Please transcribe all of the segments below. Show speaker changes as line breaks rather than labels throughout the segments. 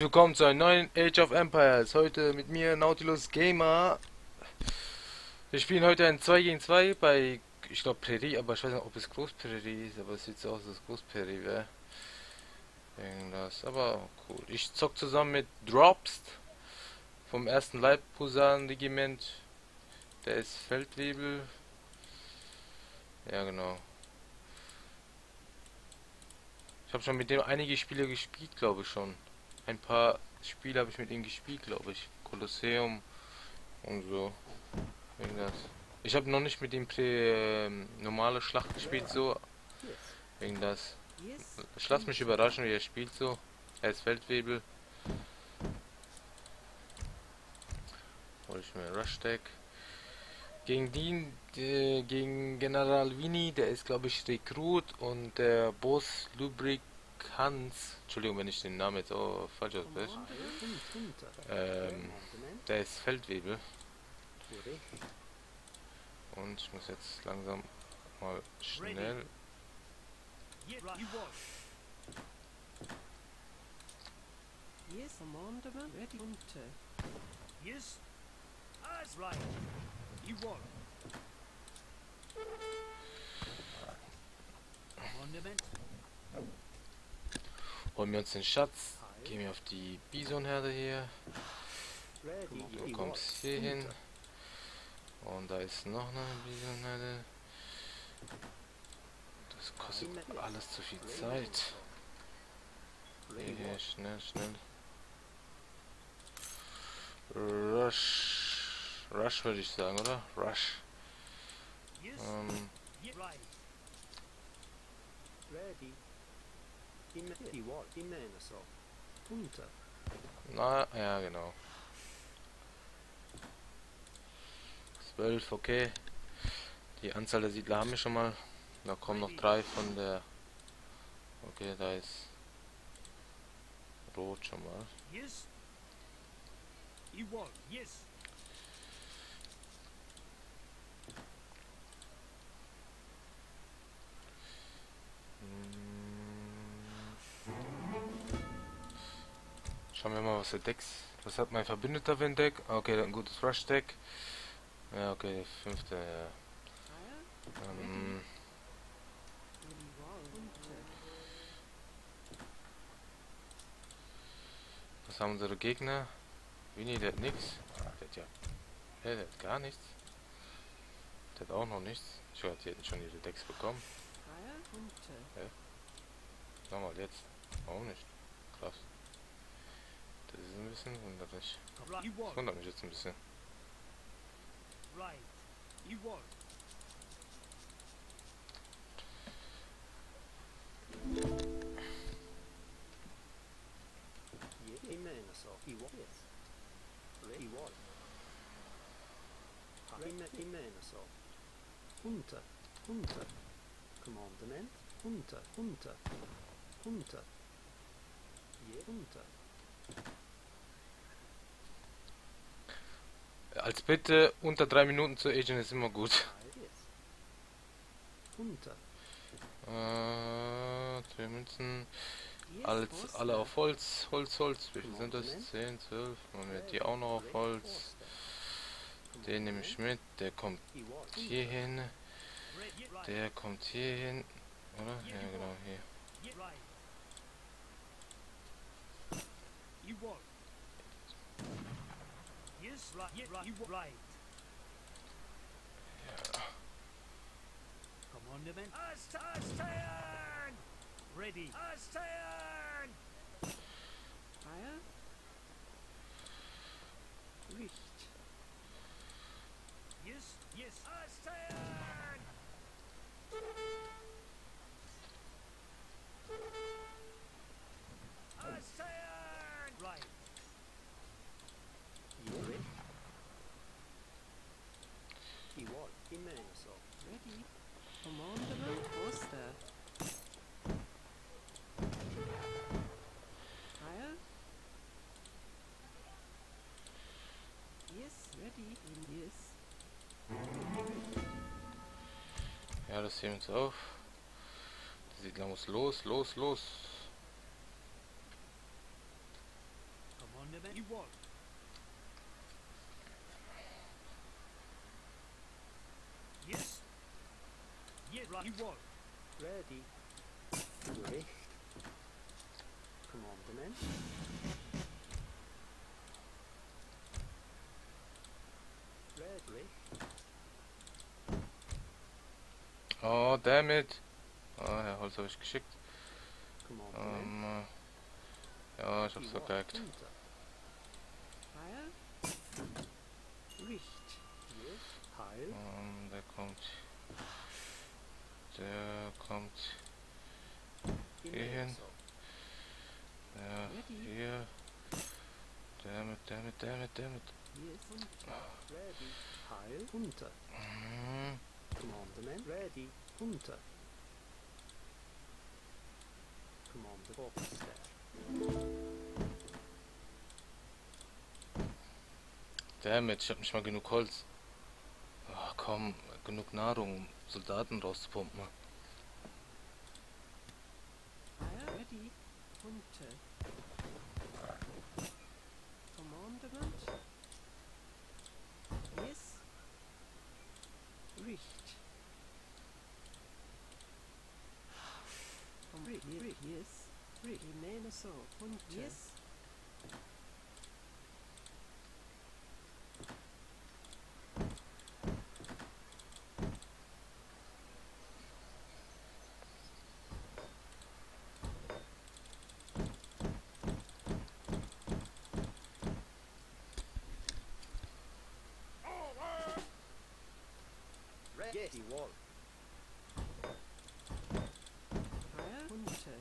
willkommen zu einem neuen Age of Empires. Heute mit mir Nautilus Gamer. Wir spielen heute ein 2 gegen 2 bei, ich glaube Prärie, aber ich weiß nicht, ob es Großprärie ist, aber es sieht so aus, dass es Großprärie wäre. Irgendwas, aber cool. Ich zock zusammen mit Drops vom 1. Leibhusarenregiment. Der ist Feldwebel. Ja, genau. Ich habe schon mit dem einige Spiele gespielt, glaube ich schon. Ein paar Spiele habe ich mit ihm gespielt, glaube ich. Kolosseum und so. Irgendwas. Ich habe noch nicht mit ihm normale Schlacht gespielt, so. Wegen das. Ich lasse mich überraschen, wie er spielt, so. Er ist Feldwebel. Hol ich mir Rush Deck. Gegen General Vini, der ist glaube ich Rekrut, und der Boss Lubricans, Entschuldigung, wenn ich den Namen jetzt auch falsch ausspreche, der ist Feldwebel. Und ich muss jetzt langsam mal schnell.
Yes, commandment ready.
Yes, that's right. You want Monument?
Holen wir uns den Schatz. Gehen wir auf die Bisonherde hier. Du kommst hier hin. Und da ist noch eine Bisonherde. Das kostet alles zu viel Zeit. Hier, schnell, schnell. Rush würde ich sagen, oder? Rush.
Yes, right.
Ready. Unter.
Na, ja, genau. 12, okay. Die Anzahl der Siedler haben wir schon mal. Da kommen noch 3 von der. Okay, da ist Rot schon mal.
Yes. You want yes.
Schauen wir mal, was der Decks. Was hat mein Verbündeter für ein Deck? Okay, der hat ein gutes Rush Deck. Ja, okay, der 5. Ja. Was haben unsere Gegner? Winnie, der hat nix. Der hat ja. Der hat gar nichts. Der hat auch noch nichts. Ich weiß, die hätten schon ihre Decks bekommen. Nochmal jetzt. Auch nicht. Krass. Das ist ein bisschen wunderlich.
You
Das
want
wundert mich jetzt ein bisschen.
right. You want
Unter. Commandment. Unter. Unter.
Als Bitte unter 3 Minuten zu agen ist immer gut.
Unter.
2 Münzen. Alle auf Holz. Wie viel sind das? 10, 12. Machen wir die auch noch auf Holz. Den nehme ich mit. Der kommt hier hin. Der kommt hier hin. Oder? Ja, genau, hier.
right. You want yes, right. You right. Commandment. Astayan. Ready. Astayan.
Fire. Licht.
Yes. Astayan. Astayan. Right.
Ready. Commandment. Oster. Fire. Yes. Ready. Yes.
Ja, das sehen wir uns auf. Der Siedler muss los.
Commandment. You want. Yes. Yes, right. You want.
Ready. Bericht. Commandement. Ready.
Oh, damit. Ah, Herr Holz habe ich geschickt.
Commandement.
Ja, ich hab's vergeigt.
Unter.
Fire. Richt.
Yes. Heil.
Der kommt. Der kommt hier hin.
So.
Der hier. Damit.
Yes.
Ready. Heil. Unter. Commandment. Ready. Unter. Command Officer.
Damit, ich hab nicht mal genug Holz. Ach komm, genug Nahrung, um Soldaten rauszupumpen.
Fire. Ready. Unter. Commandment. Yes. Richt. Richt. Yes. Richt. Remain so. Unter. Yes.
Ready. Wall.
Fire. Unter.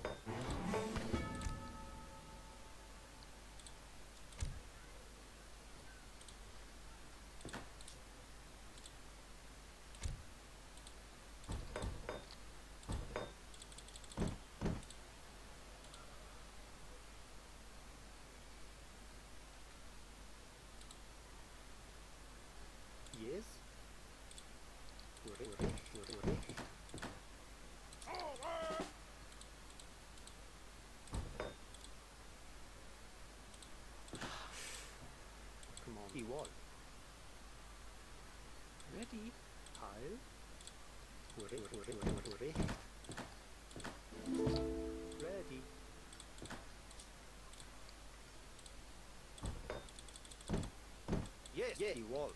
Yes. Bericht. Command. Die Wall.
Ready.
Heil. Bericht. Ready. Yes. Die Wall.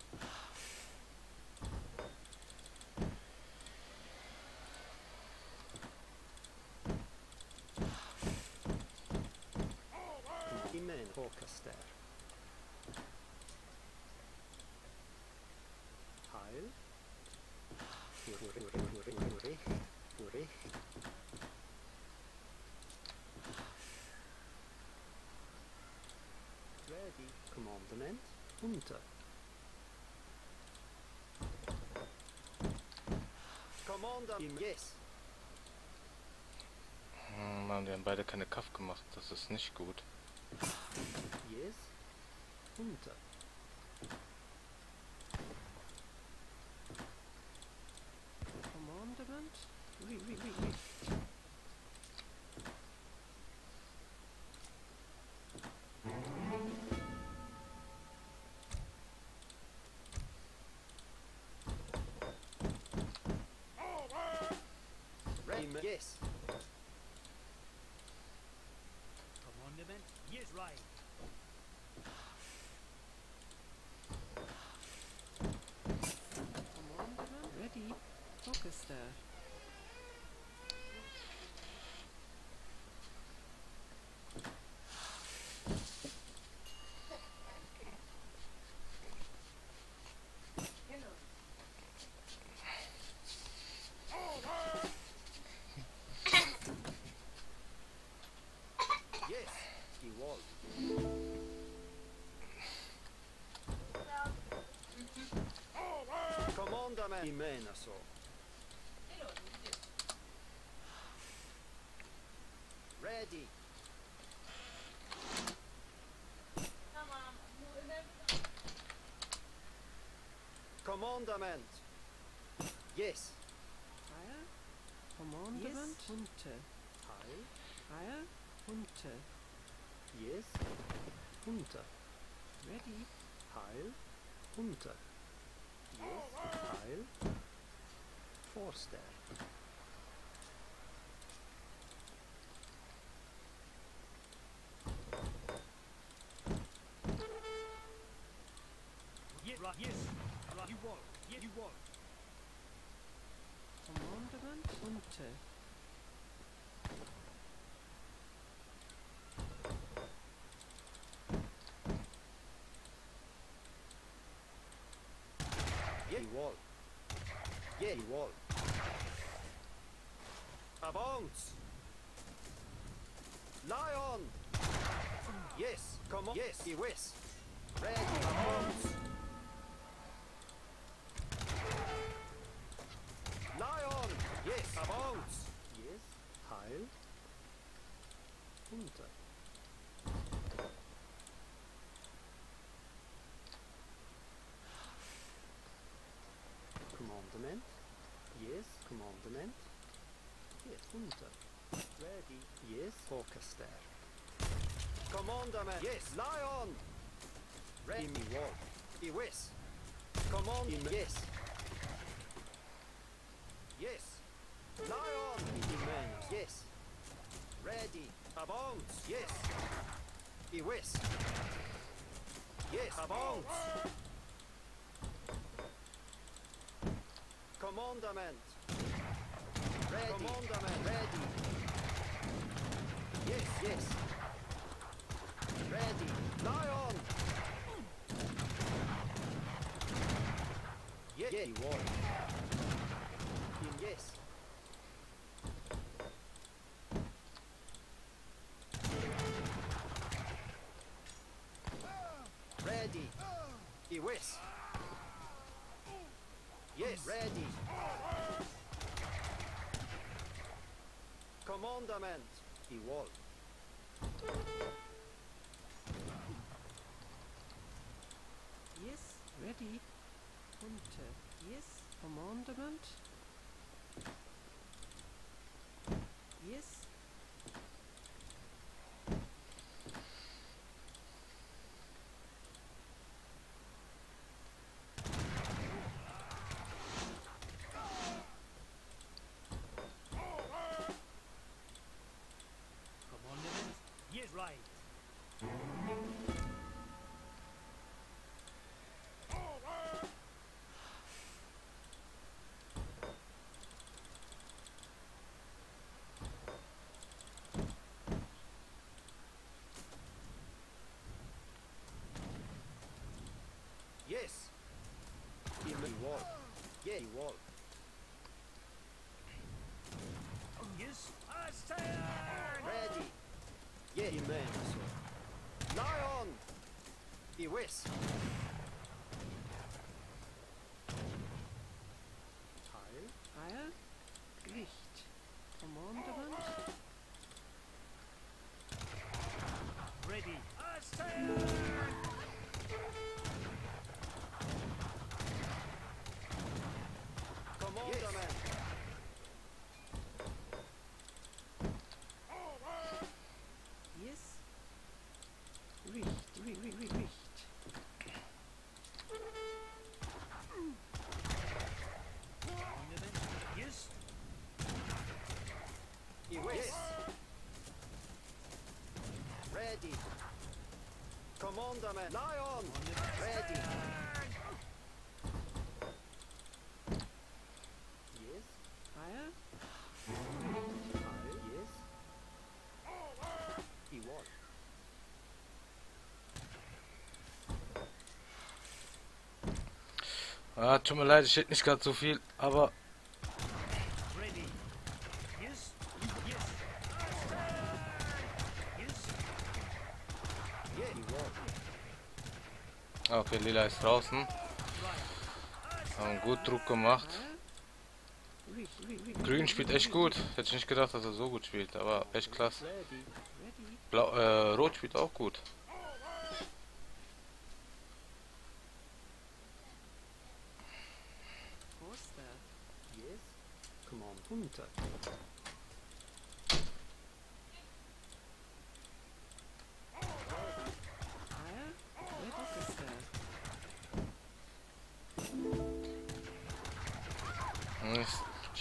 Amen. Orchester. Heil. Bericht. Ready. Commandment. Unter. Commander. Yes.
Mann, die haben beide keine Kaff gemacht, das ist nicht gut.
Yes. Unter.
Commandment. Richt.
Ready. Yes.
Commandment. Yes, right.
Commandment. Ready. Orchester.
Yes. Die Wall. Commandament. Amen. So. Ready. Commandament. Yes.
Fire. Commandment. Unter.
Heil.
Fire. Unter.
Yes.
Unter. Ready. Heil. Unter. Yes. Heil. Forster.
Yes, right. Yes, right. You wall. Yes, you wall.
Commandement unter.
Yeah, he wall. Yeah, he wall. Avance. Lion. Yes, come on. Yes, he whis. Ready, avance. Lion. Yes, avance.
Yes. Heil. Unter. Commandment. Yes. Commandment. Yes. Unter. Ready. Yes. Orchester.
Commandament. Yes, lion. Ready, me wall. He whis. Command. Yes. Yes. Lion. He means. Yes. Ready. Avance. Yes. He whis. Yes. Avance. Commandament. Ready. Commandament. Ready. Yes. Yes. Ready. Lion. Yes. Yeah, he was. Yes. Ready. He whis. Yes. Ready. Commandament. He was.
Yes. Ready. Unter. Yes. Commandment. Yes.
Commandment. Yes, right.
Yes. He was. Yeah, he was.
Yes, I stand.
Ready. Yeah, he means so. Lion. He whis.
Heil. Heil. Licht. Commandment.
Ready. I stand.
Commandament.
Yes. Richt.
Commandment. Yes.
He whis. Ready. Commandament. Lion. Ready.
Yes. Heil. Heil. Yes.
He was.
Ah, tut mir leid, ich hätte nicht gerade so viel, aber
Ready. Yes. Yes. I stand. Yes.
Yeah, he was.
ah, okay, Lila ist draußen. Haben gut Druck gemacht.
Heil. Richt.
Grün spielt echt gut. Hätte ich nicht gedacht, dass er so gut spielt, aber echt klasse.
Ready. Ready.
Rot spielt auch gut.
Forster. Yes. Command. Unter.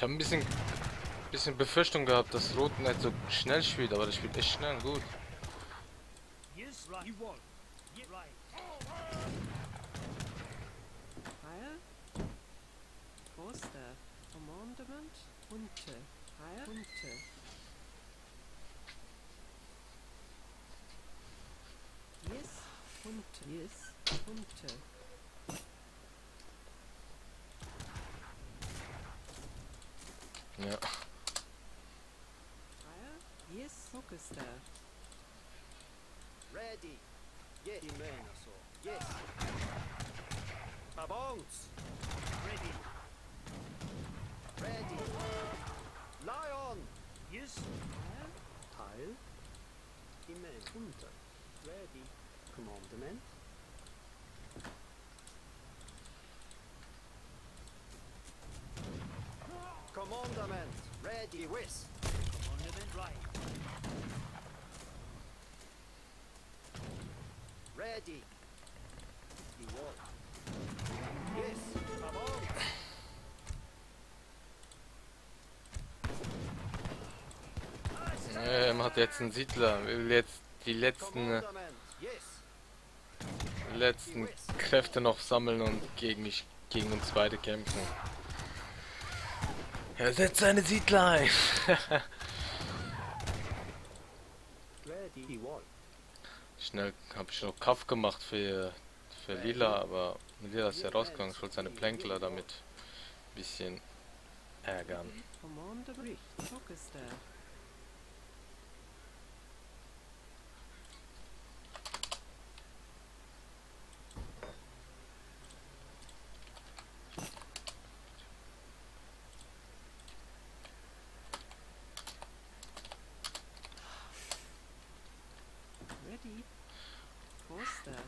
Ich habe ein bisschen Befürchtung gehabt, dass Rot nicht so schnell spielt, aber das spielt echt schnell und gut.
Yes, right. You want. Yeah, right.
Heil. Forster. Commandement. Unte. Heil. Unte. Yes. Unte. Yes. Unte.
Ja.
Heil. Yes. Orchester.
Ready. Yes. Imenoso. Yes. Avance.
Ready.
Ready. Lion.
Yes.
Heil.
Teil. Imen. Unter. Ready. Commandment. Commandment. Ready. Whiz.
Commandment right.
Ready. You walk. Yes. Avance.
Er macht jetzt einen Siedler. Will jetzt die
Commandment. Yes.
letzten Kräfte noch sammeln und gegen uns beide kämpfen. Er setzt seine Siedler ein.
Ready. You walk.
Schnell habe ich noch Kampf gemacht für Lila, aber Lila ist ja rausgegangen. Ich wollte seine Plänkler damit ein bisschen ärgern.
Commandement. Orchester. Ready. Forster.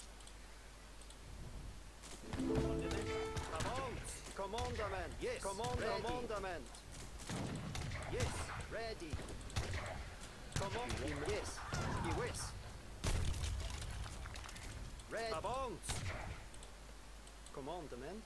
Avance. Commandment. Yes. Commandment. Yes. Ready. Command. Yes. Yes. Ready. Avance. Commandment.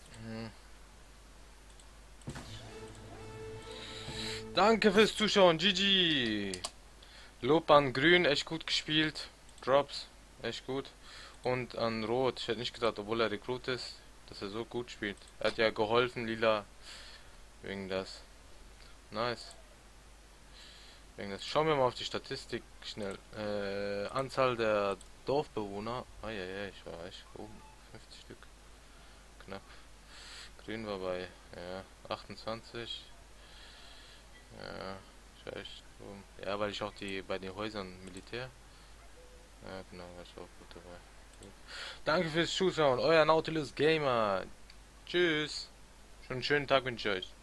Danke fürs Zuschauen, GG! Lob an Grün, echt gut gespielt. Drops, echt gut. Und an Rot, ich hätte nicht gedacht, obwohl er Rekrut ist, dass er so gut spielt. Er hat ja geholfen, Lila, wegen das. Nice. Wegen das. Schauen wir mal auf die Statistik schnell. Anzahl der Dorfbewohner. Ja, ich war echt oben. 50 Stück. Knapp. Grün war bei 28. Ja, ich war echt oben. Ja, weil ich auch bei den Häusern Militär. Ja, genau, war ich auch gut dabei. Gut. Danke fürs Zuschauen, euer Nautilus Gamer. Tschüss. Schon einen schönen Tag wünsche ich euch.